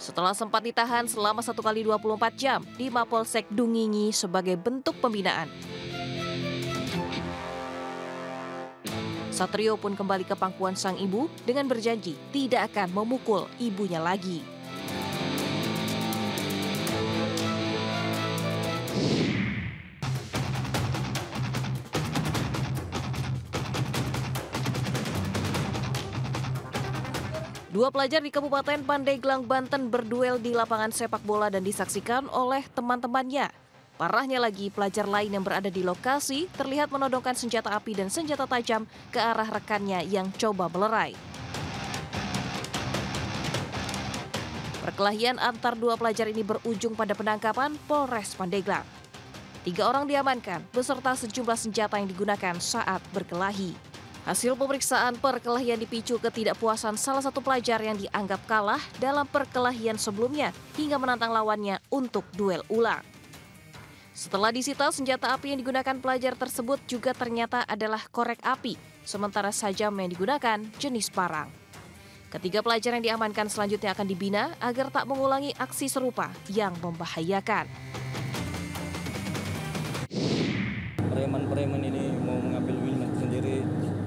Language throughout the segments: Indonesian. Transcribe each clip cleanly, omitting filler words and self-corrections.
setelah sempat ditahan selama 1 kali 24 jam di Mapolsek Dungingi sebagai bentuk pembinaan. Satrio pun kembali ke pangkuan sang ibu dengan berjanji tidak akan memukul ibunya lagi. Dua pelajar di Kabupaten Pandeglang, Banten berduel di lapangan sepak bola dan disaksikan oleh teman-temannya. Parahnya lagi, pelajar lain yang berada di lokasi terlihat menodongkan senjata api dan senjata tajam ke arah rekannya yang coba melerai. Perkelahian antar dua pelajar ini berujung pada penangkapan Polres Pandeglang. 3 orang diamankan beserta sejumlah senjata yang digunakan saat berkelahi. Hasil pemeriksaan, perkelahian dipicu ketidakpuasan salah satu pelajar yang dianggap kalah dalam perkelahian sebelumnya hingga menantang lawannya untuk duel ulang. Setelah disita, senjata api yang digunakan pelajar tersebut juga ternyata adalah korek api, sementara sajam yang digunakan jenis parang. Ketiga pelajar yang diamankan selanjutnya akan dibina agar tak mengulangi aksi serupa yang membahayakan. Preman-preman ini mau mengambil minat sendiri.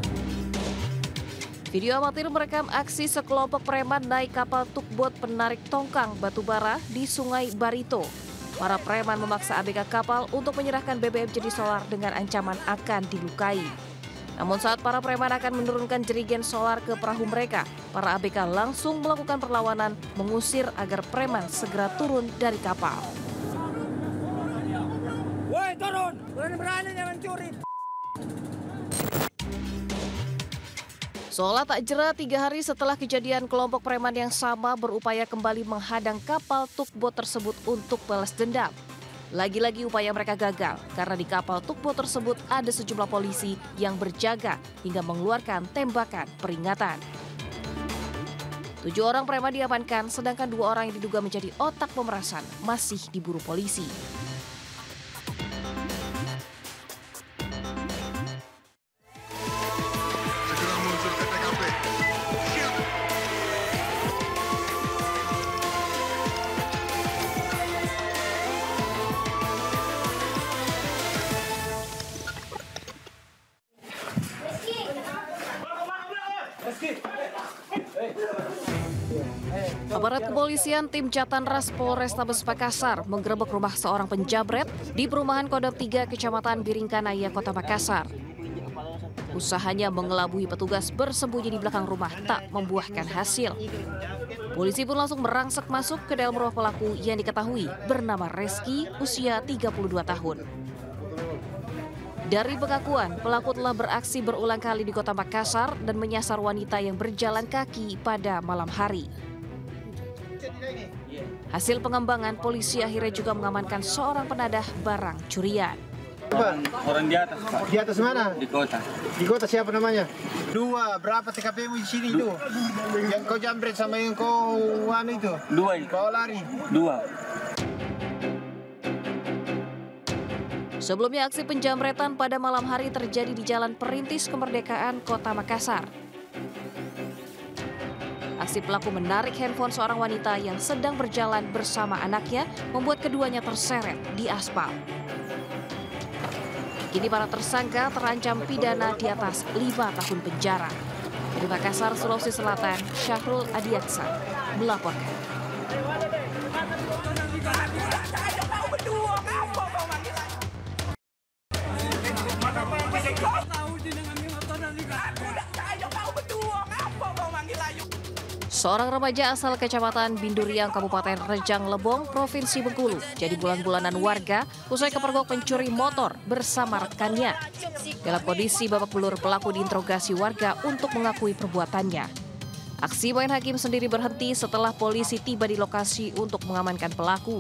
Video amatir merekam aksi sekelompok preman naik kapal tukbot penarik tongkang batubara di Sungai Barito. Para preman memaksa ABK kapal untuk menyerahkan BBM jenis solar dengan ancaman akan dilukai. Namun saat para preman akan menurunkan jerigen solar ke perahu mereka, para ABK langsung melakukan perlawanan mengusir agar preman segera turun dari kapal. Woi, turun! Berani-berani jangan curi! Seolah tak jera, 3 hari setelah kejadian, kelompok preman yang sama berupaya kembali menghadang kapal tukbot tersebut untuk balas dendam. Lagi-lagi upaya mereka gagal karena di kapal tukbot tersebut ada sejumlah polisi yang berjaga hingga mengeluarkan tembakan peringatan. 7 orang preman diamankan, sedangkan 2 orang yang diduga menjadi otak pemerasan masih diburu polisi. Aparat kepolisian tim Jatanras Polrestabes Makassar menggerebek rumah seorang penjamret di perumahan Kodam 3 Kecamatan Biringkanaya, Kota Makassar. Usahanya mengelabui petugas bersembunyi di belakang rumah tak membuahkan hasil. Polisi pun langsung merangsek masuk ke dalam rumah pelaku yang diketahui bernama Reski, usia 32 tahun. Dari pengakuan, pelaku telah beraksi berulang kali di Kota Makassar dan menyasar wanita yang berjalan kaki pada malam hari. Hasil pengembangan, polisi akhirnya juga mengamankan seorang penadah barang curian. Orang di atas, Pak. Di atas mana? Di kota. Di kota siapa namanya? 2, berapa TKP-mu di sini itu? Yang kau jambret sama yang kau itu? 2 ini. Kau lari? 2. Sebelumnya, aksi penjamretan pada malam hari terjadi di Jalan Perintis Kemerdekaan, Kota Makassar. Aksi pelaku menarik handphone seorang wanita yang sedang berjalan bersama anaknya, membuat keduanya terseret di aspal. Kini para tersangka terancam pidana di atas 5 tahun penjara. Dari Makassar, Sulawesi Selatan, Syahrul Adiaksa melaporkan. Seorang remaja asal Kecamatan Binduriang, Kabupaten Rejang Lebong, Provinsi Bengkulu, jadi bulan-bulanan warga usai kepergok pencuri motor bersama rekannya. Dalam kondisi babak belur, pelaku diinterogasi warga untuk mengakui perbuatannya. Aksi main hakim sendiri berhenti setelah polisi tiba di lokasi untuk mengamankan pelaku.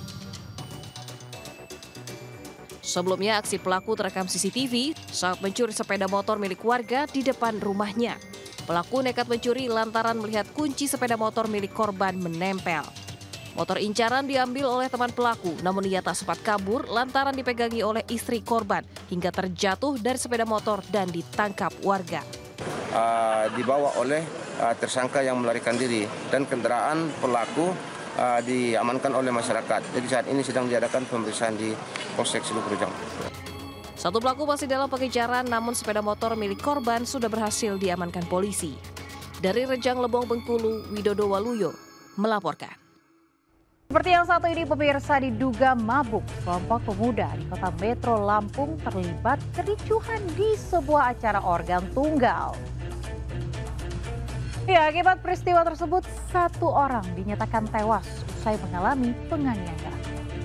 Sebelumnya, aksi pelaku terekam CCTV saat mencuri sepeda motor milik warga di depan rumahnya. Pelaku nekat mencuri lantaran melihat kunci sepeda motor milik korban menempel. Motor incaran diambil oleh teman pelaku, namun ia tak sempat kabur lantaran dipegangi oleh istri korban hingga terjatuh dari sepeda motor dan ditangkap warga. Dibawa oleh tersangka yang melarikan diri dan kendaraan pelaku diamankan oleh masyarakat. Jadi saat ini sedang diadakan pemeriksaan di Polsek Sidoarjo. Satu pelaku masih dalam pengejaran, namun sepeda motor milik korban sudah berhasil diamankan polisi. Dari Rejang Lebong, Bengkulu, Widodo Waluyo melaporkan. Seperti yang satu ini, pemirsa, diduga mabuk. Kelompok pemuda di Kota Metro Lampung terlibat kericuhan di sebuah acara organ tunggal. Ya, akibat peristiwa tersebut, 1 orang dinyatakan tewas usai mengalami penganiayaan.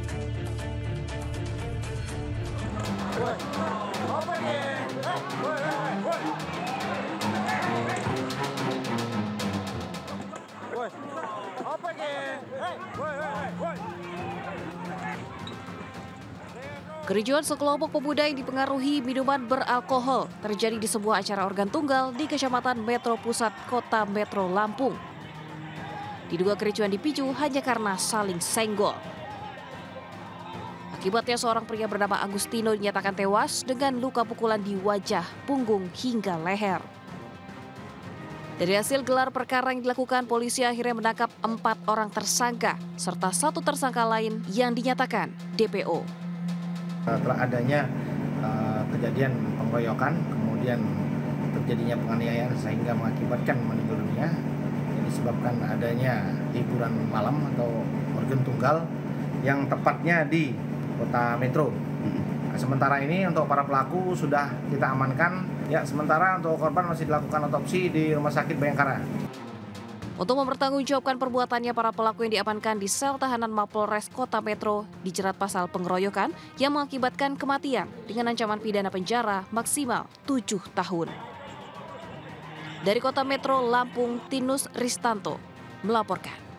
Kericuhan sekelompok pemuda yang dipengaruhi minuman beralkohol terjadi di sebuah acara organ tunggal di Kecamatan Metro Pusat, Kota Metro Lampung. Diduga kericuhan dipicu hanya karena saling senggol. Akibatnya seorang pria bernama Agustino dinyatakan tewas dengan luka pukulan di wajah, punggung, hingga leher. Dari hasil gelar perkara yang dilakukan, polisi akhirnya menangkap 4 orang tersangka serta 1 tersangka lain yang dinyatakan DPO. Setelah adanya kejadian pengeroyokan, kemudian terjadinya penganiayaan sehingga mengakibatkan meninggal dunia, yang disebabkan adanya hiburan malam atau organ tunggal yang tepatnya di Kota Metro. Sementara ini untuk para pelaku sudah kita amankan. Ya, sementara untuk korban masih dilakukan otopsi di Rumah Sakit Bayangkara. Untuk mempertanggungjawabkan perbuatannya, para pelaku yang diamankan di sel tahanan Mapolres Kota Metro dijerat pasal pengeroyokan yang mengakibatkan kematian dengan ancaman pidana penjara maksimal 7 tahun. Dari Kota Metro Lampung, Tinus Ristanto melaporkan.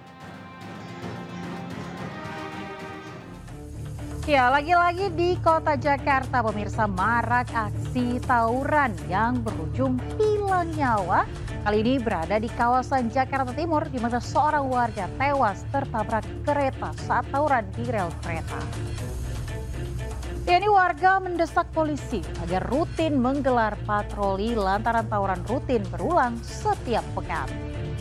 Ya, lagi-lagi di Kota Jakarta, pemirsa, marak aksi tawuran yang berujung hilang nyawa. Kali ini berada di kawasan Jakarta Timur, di mana seorang warga tewas tertabrak kereta saat tawuran di rel kereta. Ini warga mendesak polisi agar rutin menggelar patroli lantaran tawuran rutin berulang setiap pekan.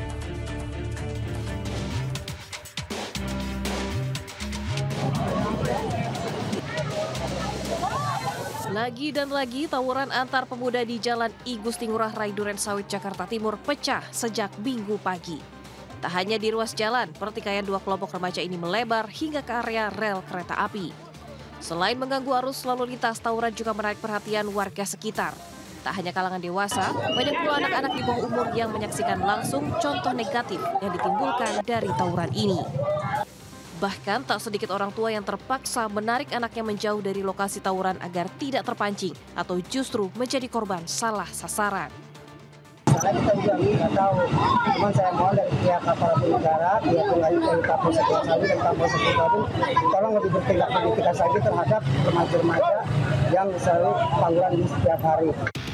Lagi dan lagi tawuran antar pemuda di Jalan I Gusti Ngurah Rai Duren Sawit, Jakarta Timur pecah sejak Minggu pagi. Tak hanya di ruas jalan, pertikaian 2 kelompok remaja ini melebar hingga ke area rel kereta api. Selain mengganggu arus lalu lintas, tawuran juga menarik perhatian warga sekitar. Tak hanya kalangan dewasa, banyak pula anak-anak di bawah umur yang menyaksikan langsung contoh negatif yang ditimbulkan dari tawuran ini. Bahkan tak sedikit orang tua yang terpaksa menarik anaknya menjauh dari lokasi tawuran agar tidak terpancing atau justru menjadi korban salah sasaran. Kita juga nggak tahu, cuman saya mohon dari pihak aparatur negara, pihak dari Kapolsek Sawit dan Kapolsek Sawit, tolong lebih bertindak tegas lagi terhadap remaja-remaja yang selalu tawuran di setiap hari.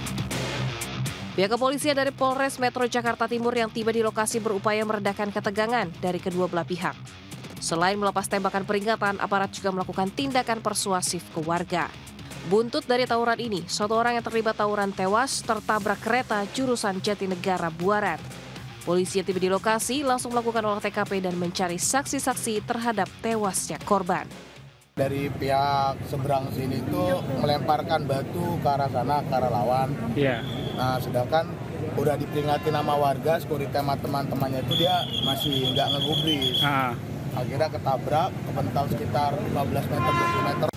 Pihak kepolisian dari Polres Metro Jakarta Timur yang tiba di lokasi berupaya meredakan ketegangan dari kedua belah pihak. Selain melepas tembakan peringatan, aparat juga melakukan tindakan persuasif ke warga. Buntut dari tawuran ini, 1 orang yang terlibat tawuran tewas tertabrak kereta jurusan Jatinegara Buaran. Polisi yang tiba di lokasi langsung melakukan olah TKP dan mencari saksi-saksi terhadap tewasnya korban. Dari pihak seberang sini itu melemparkan batu ke arah sana, ke arah lawan. Iya. Nah, sedangkan udah diperingati nama warga, security sama teman-temannya itu dia masih nggak ngegubris. Akhirnya ketabrak, kepental sekitar 15 meter, 20 meter.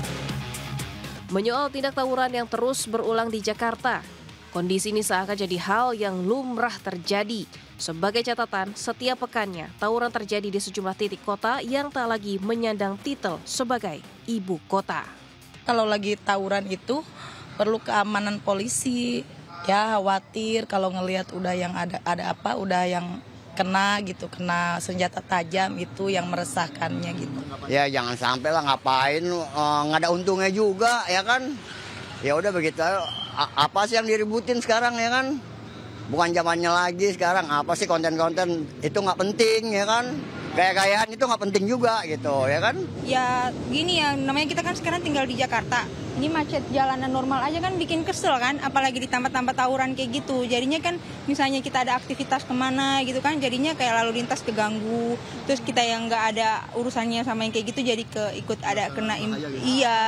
Menyoal tindak tawuran yang terus berulang di Jakarta, kondisi ini seakan jadi hal yang lumrah terjadi. Sebagai catatan, setiap pekannya tawuran terjadi di sejumlah titik kota yang tak lagi menyandang titel sebagai ibu kota. Kalau lagi tawuran itu perlu keamanan polisi, ya khawatir kalau ngelihat udah yang ada apa, udah yang kena senjata tajam itu yang meresahkannya gitu. Ya jangan sampai lah, ngapain nggak ada untungnya juga ya kan. Ya udah begitu, apa sih yang diributin sekarang ya kan. Bukan zamannya lagi sekarang, apa sih konten-konten itu nggak penting ya kan. Gaya-gayaan itu nggak penting juga gitu ya kan. Ya gini ya, namanya kita kan sekarang tinggal di Jakarta. Ini macet jalanan normal aja kan bikin kesel kan, apalagi ditambah-tambah tawuran kayak gitu. Jadinya kan misalnya kita ada aktivitas kemana gitu kan, jadinya kayak lalu lintas keganggu. Terus kita yang nggak ada urusannya sama yang kayak gitu jadi ikut ada kena iya.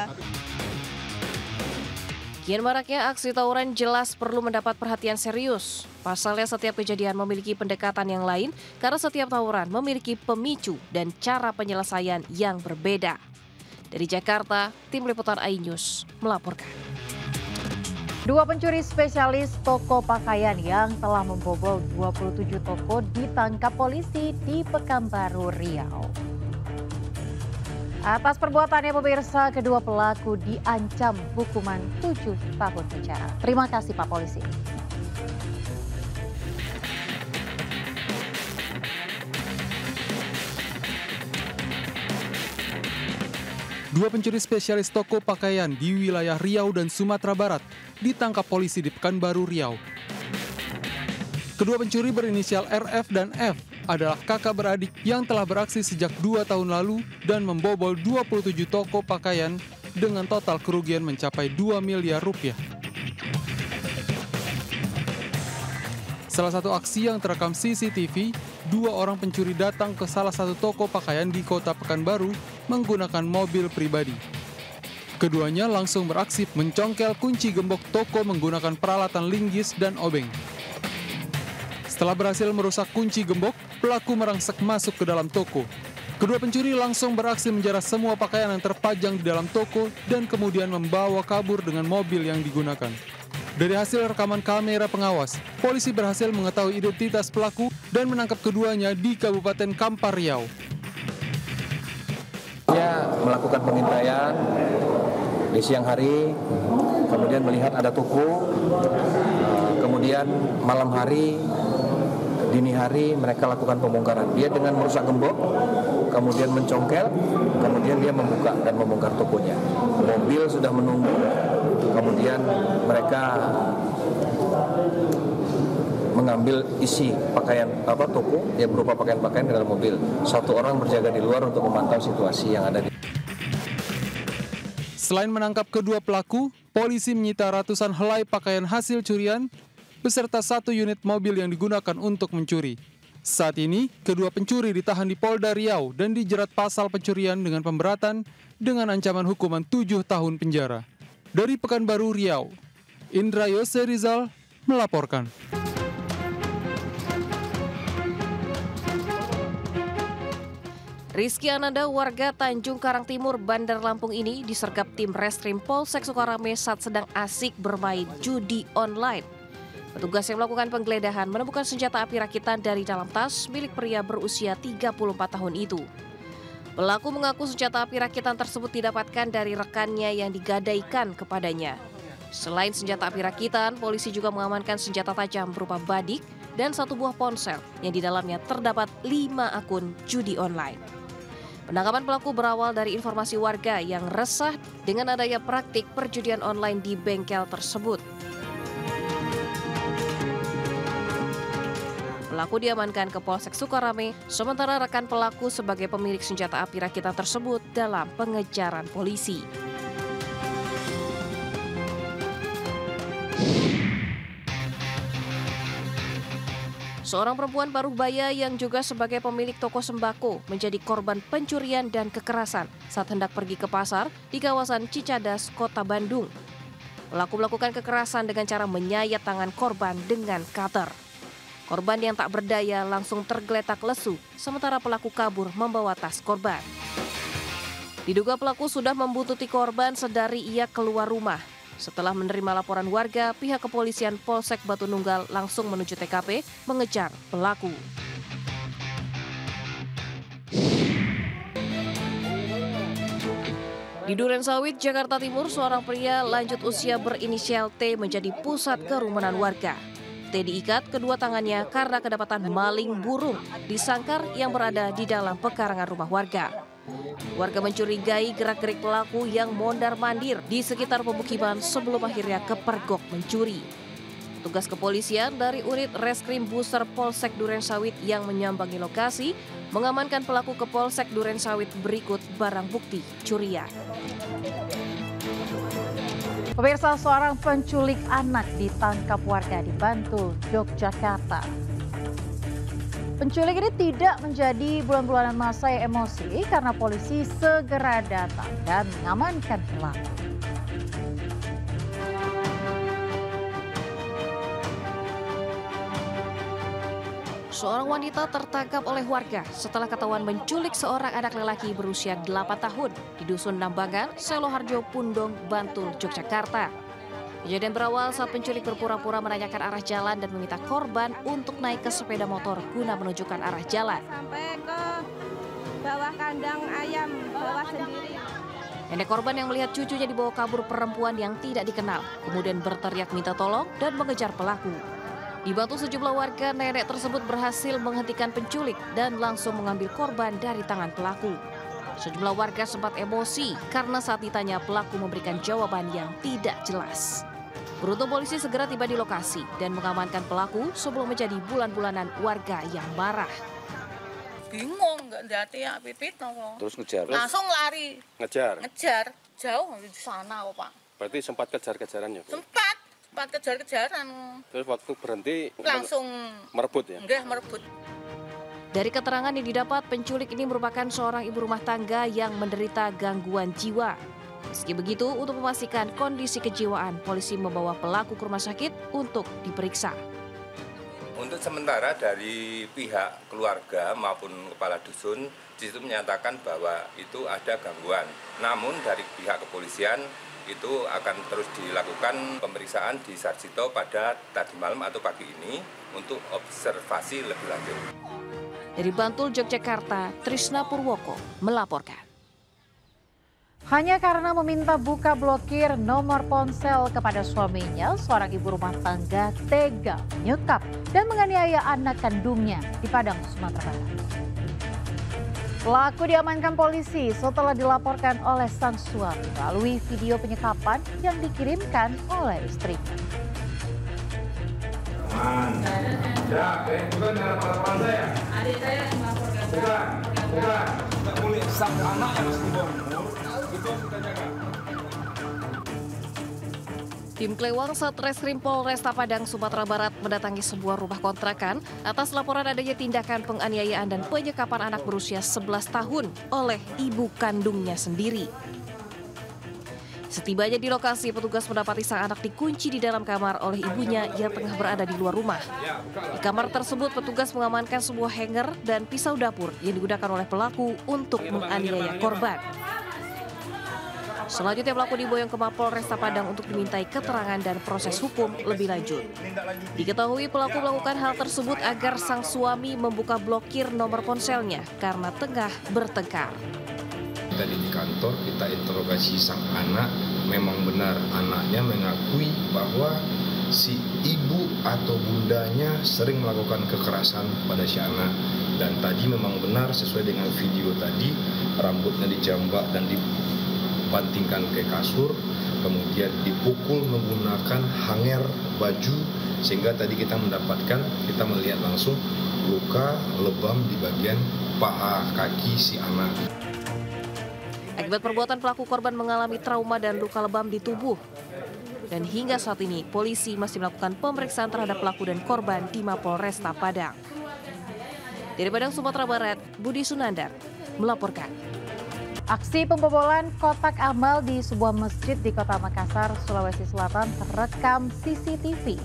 Kian maraknya aksi tawuran jelas perlu mendapat perhatian serius. Pasalnya setiap kejadian memiliki pendekatan yang lain karena setiap tawuran memiliki pemicu dan cara penyelesaian yang berbeda. Dari Jakarta, Tim Liputan iNews melaporkan. 2 pencuri spesialis toko pakaian yang telah membobol 27 toko ditangkap polisi di Pekanbaru Riau. Atas perbuatannya pemirsa, kedua pelaku diancam hukuman 7 tahun penjara. Terima kasih Pak Polisi. Dua pencuri spesialis toko pakaian di wilayah Riau dan Sumatera Barat ditangkap polisi di Pekanbaru Riau. Kedua pencuri berinisial RF dan F adalah kakak beradik yang telah beraksi sejak 2 tahun lalu dan membobol 27 toko pakaian dengan total kerugian mencapai 2 miliar rupiah. Salah satu aksi yang terekam CCTV, 2 orang pencuri datang ke salah satu toko pakaian di Kota Pekanbaru menggunakan mobil pribadi. Keduanya langsung beraksi mencongkel kunci gembok toko menggunakan peralatan linggis dan obeng. Setelah berhasil merusak kunci gembok, pelaku merangsek masuk ke dalam toko. Kedua pencuri langsung beraksi menjaras semua pakaian yang terpajang di dalam toko dan kemudian membawa kabur dengan mobil yang digunakan. Dari hasil rekaman kamera pengawas, polisi berhasil mengetahui identitas pelaku dan menangkap keduanya di Kabupaten Kampar Riau. Dia melakukan pengintaian di siang hari, kemudian melihat ada toko, kemudian malam hari, dini hari mereka lakukan pembongkaran. Dia dengan merusak gembok, kemudian mencongkel, kemudian dia membuka dan membongkar tokonya. Mobil sudah menunggu, kemudian mereka mengambil isi pakaian toko yang berupa pakaian-pakaian ke dalam mobil. 1 orang berjaga di luar untuk memantau situasi yang ada di. Selain menangkap kedua pelaku, polisi menyita ratusan helai pakaian hasil curian beserta 1 unit mobil yang digunakan untuk mencuri. Saat ini, kedua pencuri ditahan di Polda Riau dan dijerat pasal pencurian dengan pemberatan dengan ancaman hukuman 7 tahun penjara. Dari Pekanbaru Riau, Indra Yose Rizal melaporkan. Rizky Ananda, warga Tanjung Karang Timur, Bandar Lampung ini disergap tim Reskrim Polsek Sukarame saat sedang asik bermain judi online. Petugas yang melakukan penggeledahan menemukan senjata api rakitan dari dalam tas milik pria berusia 34 tahun itu. Pelaku mengaku senjata api rakitan tersebut didapatkan dari rekannya yang digadaikan kepadanya. Selain senjata api rakitan, polisi juga mengamankan senjata tajam berupa badik dan 1 buah ponsel yang di dalamnya terdapat 5 akun judi online. Penangkapan pelaku berawal dari informasi warga yang resah dengan adanya praktik perjudian online di bengkel tersebut. Pelaku diamankan ke Polsek Sukarame, sementara rekan pelaku sebagai pemilik senjata api rakitan tersebut dalam pengejaran polisi. Seorang perempuan paruh baya yang juga sebagai pemilik toko sembako menjadi korban pencurian dan kekerasan saat hendak pergi ke pasar di kawasan Cicadas, Kota Bandung. Pelaku melakukan kekerasan dengan cara menyayat tangan korban dengan cutter. Korban yang tak berdaya langsung tergeletak lesu, sementara pelaku kabur membawa tas korban. Diduga pelaku sudah membuntuti korban sedari ia keluar rumah. Setelah menerima laporan warga, pihak kepolisian Polsek Batu Nunggal langsung menuju TKP mengejar pelaku. Di Durensawit, Jakarta Timur, seorang pria lanjut usia berinisial T menjadi pusat kerumunan warga. T diikat kedua tangannya karena kedapatan maling burung di sangkar yang berada di dalam pekarangan rumah warga. Warga mencurigai gerak-gerik pelaku yang mondar-mandir di sekitar pemukiman sebelum akhirnya kepergok mencuri. Petugas kepolisian dari unit Reskrim Buser Polsek Durensawit yang menyambangi lokasi mengamankan pelaku ke Polsek Durensawit berikut barang bukti curian. Pemirsa, seorang penculik anak ditangkap warga di Bantul, Yogyakarta. Penculik ini tidak menjadi bulan-bulanan masa yang emosi karena polisi segera datang dan mengamankan pelaku. Seorang wanita tertangkap oleh warga setelah ketahuan menculik seorang anak lelaki berusia 8 tahun di Dusun Nambangan, Seloharjo, Pundong, Bantul, Yogyakarta. Kejadian berawal saat penculik berpura-pura menanyakan arah jalan dan meminta korban untuk naik ke sepeda motor guna menunjukkan arah jalan. Sampai ke bawah kandang ayam, bawah sendiri. Nenek korban yang melihat cucunya dibawa kabur perempuan yang tidak dikenal, kemudian berteriak minta tolong dan mengejar pelaku. Dibantu sejumlah warga, nenek tersebut berhasil menghentikan penculik dan langsung mengambil korban dari tangan pelaku. Sejumlah warga sempat emosi karena saat ditanya pelaku memberikan jawaban yang tidak jelas. Beruntung polisi segera tiba di lokasi dan mengamankan pelaku sebelum menjadi bulan-bulanan warga yang marah. Bingung, nggak jati ya pipit. Terus ngejar? Langsung lari. Ngejar? Ngejar, jauh di sana Pak. Berarti sempat kejar-kejaran ya? Sempat kejar-kejaran. Terus waktu berhenti langsung merebut ya? Enggak, merebut. Dari keterangan yang didapat, penculik ini merupakan seorang ibu rumah tangga yang menderita gangguan jiwa. Meski begitu, untuk memastikan kondisi kejiwaan, polisi membawa pelaku ke rumah sakit untuk diperiksa. Untuk sementara dari pihak keluarga maupun kepala dusun, di situ menyatakan bahwa itu ada gangguan. Namun dari pihak kepolisian itu akan terus dilakukan pemeriksaan di Sarjito pada tadi malam atau pagi ini untuk observasi lebih lanjut. Dari Bantul, Yogyakarta, Trisna Purwoko melaporkan. Hanya karena meminta buka blokir nomor ponsel kepada suaminya, seorang ibu rumah tangga tega menyekap dan menganiaya anak kandungnya di Padang, Sumatera Barat. Pelaku diamankan polisi setelah dilaporkan oleh sang suami melalui video penyekapan yang dikirimkan oleh istrinya. Bukan dalam laporan saya. Adik saya melaporkan. Bukan. Tidak boleh sampai anak yang harus dibawa. Itu harus kita jaga. Tim Klewang Satreskrim Polresta Padang, Sumatera Barat mendatangi sebuah rumah kontrakan atas laporan adanya tindakan penganiayaan dan penyekapan anak berusia 11 tahun oleh ibu kandungnya sendiri. Setibanya di lokasi, petugas mendapati sang anak dikunci di dalam kamar oleh ibunya yang tengah berada di luar rumah. Di kamar tersebut, petugas mengamankan sebuah hanger dan pisau dapur yang digunakan oleh pelaku untuk menganiaya korban. Selanjutnya pelaku diboyong ke Mapolresta Padang untuk dimintai keterangan dan proses hukum lebih lanjut. Diketahui pelaku melakukan hal tersebut agar sang suami membuka blokir nomor ponselnya karena tengah bertengkar. Tadi di kantor kita interogasi sang anak, memang benar anaknya mengakui bahwa si ibu atau bundanya sering melakukan kekerasan pada si anak. Dan tadi memang benar sesuai dengan video tadi, rambutnya dijambak dan dibantingkan ke kasur, kemudian dipukul menggunakan hanger baju, sehingga tadi kita melihat langsung luka lebam di bagian paha kaki si anak. Akibat perbuatan pelaku, korban mengalami trauma dan luka lebam di tubuh. Dan hingga saat ini, polisi masih melakukan pemeriksaan terhadap pelaku dan korban di Mapolresta Padang. Dari Padang, Sumatera Barat, Budi Sunandar melaporkan. Aksi pembobolan kotak amal di sebuah masjid di Kota Makassar, Sulawesi Selatan terekam CCTV.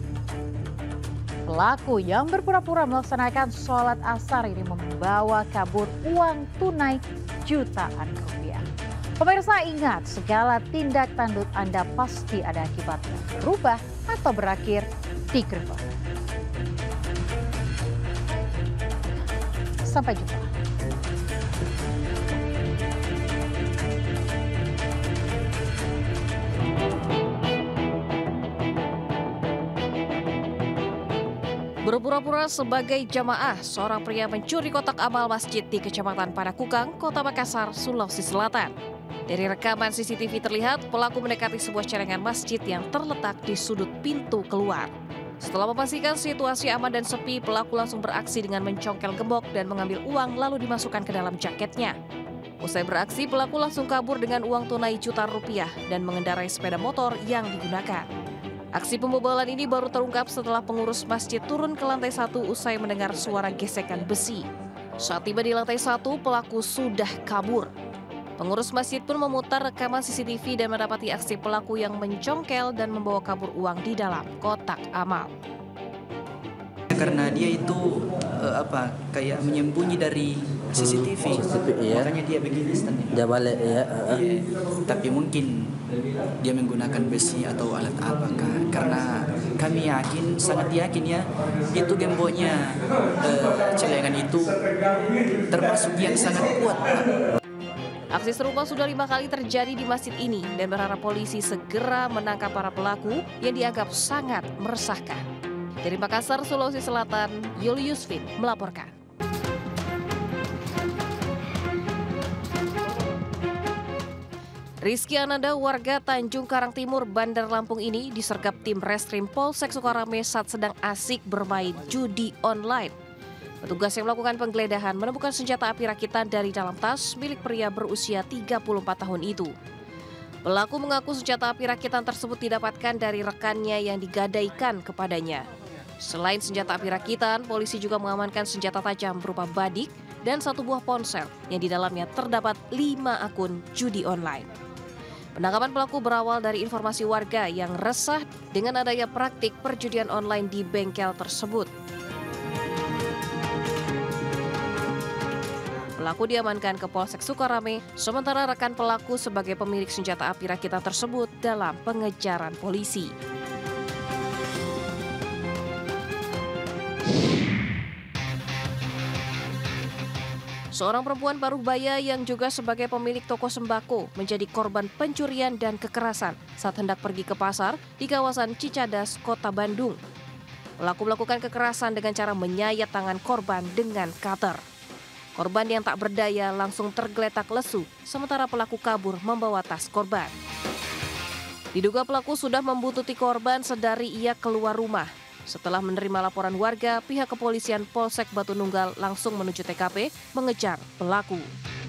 Pelaku yang berpura-pura melaksanakan sholat asar ini membawa kabur uang tunai jutaan rupiah. Pemirsa, ingat, segala tindak tanduk Anda pasti ada akibatnya, berubah atau berakhir digerebek. Sampai jumpa. Berpura-pura sebagai jamaah, seorang pria mencuri kotak amal masjid di Kecamatan Panakukang, Kota Makassar, Sulawesi Selatan. Dari rekaman CCTV terlihat pelaku mendekati sebuah celengan masjid yang terletak di sudut pintu keluar. Setelah memastikan situasi aman dan sepi, pelaku langsung beraksi dengan mencongkel gembok dan mengambil uang lalu dimasukkan ke dalam jaketnya. Usai beraksi, pelaku langsung kabur dengan uang tunai jutaan rupiah dan mengendarai sepeda motor yang digunakan. Aksi pembobolan ini baru terungkap setelah pengurus masjid turun ke lantai 1 usai mendengar suara gesekan besi. Saat tiba di lantai 1, pelaku sudah kabur. Pengurus masjid pun memutar rekaman CCTV dan mendapati aksi pelaku yang mencongkel dan membawa kabur uang di dalam kotak amal. Karena dia itu kayak menyembunyi dari CCTV, iya. Makanya dia begini stand. Dia balik ya. Iya. Tapi mungkin dia menggunakan besi atau alat apakah? Karena kami yakin, sangat yakin ya, itu gemboknya celengan itu termasuk yang sangat kuat. Aksi serupa sudah 5 kali terjadi di masjid ini dan berharap polisi segera menangkap para pelaku yang dianggap sangat meresahkan. Dari Makassar, Sulawesi Selatan, Julius Fit melaporkan. Rizky Ananda, warga Tanjung Karang Timur, Bandar Lampung ini disergap tim Reskrim Polsek Sukarame saat sedang asik bermain judi online. Petugas yang melakukan penggeledahan menemukan senjata api rakitan dari dalam tas milik pria berusia 34 tahun itu. Pelaku mengaku senjata api rakitan tersebut didapatkan dari rekannya yang digadaikan kepadanya. Selain senjata api rakitan, polisi juga mengamankan senjata tajam berupa badik dan 1 buah ponsel yang di dalamnya terdapat 5 akun judi online. Penangkapan pelaku berawal dari informasi warga yang resah dengan adanya praktik perjudian online di bengkel tersebut. Pelaku diamankan ke Polsek Sukarame, sementara rekan pelaku sebagai pemilik senjata api rakitan tersebut dalam pengejaran polisi. Seorang perempuan paruh baya yang juga sebagai pemilik toko sembako menjadi korban pencurian dan kekerasan saat hendak pergi ke pasar di kawasan Cicadas, Kota Bandung. Pelaku melakukan kekerasan dengan cara menyayat tangan korban dengan cutter. Korban yang tak berdaya langsung tergeletak lesu, sementara pelaku kabur membawa tas korban. Diduga pelaku sudah membuntuti korban sedari ia keluar rumah. Setelah menerima laporan warga, pihak kepolisian Polsek Batu Nunggal langsung menuju TKP mengejar pelaku.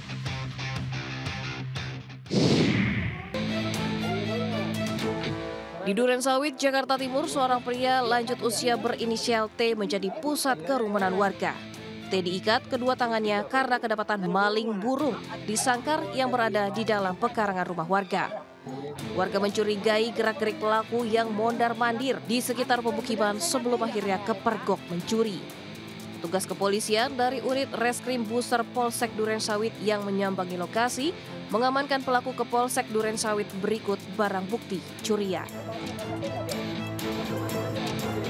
Di Durensawit, Jakarta Timur, seorang pria lanjut usia berinisial T menjadi pusat kerumunan warga. T diikat kedua tangannya karena kedapatan maling burung di sangkar yang berada di dalam pekarangan rumah warga. Warga mencurigai gerak-gerik pelaku yang mondar-mandir di sekitar pemukiman sebelum akhirnya kepergok mencuri. Tugas kepolisian dari unit Reskrim Buser Polsek Durensawit yang menyambangi lokasi mengamankan pelaku ke Polsek Durensawit berikut barang bukti curian.